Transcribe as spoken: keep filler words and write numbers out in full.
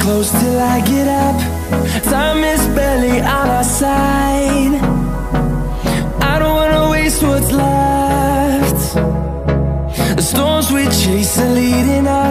close till I get up. Time is barely on our side. I don't wanna waste what's left. The storms we chase are leading us.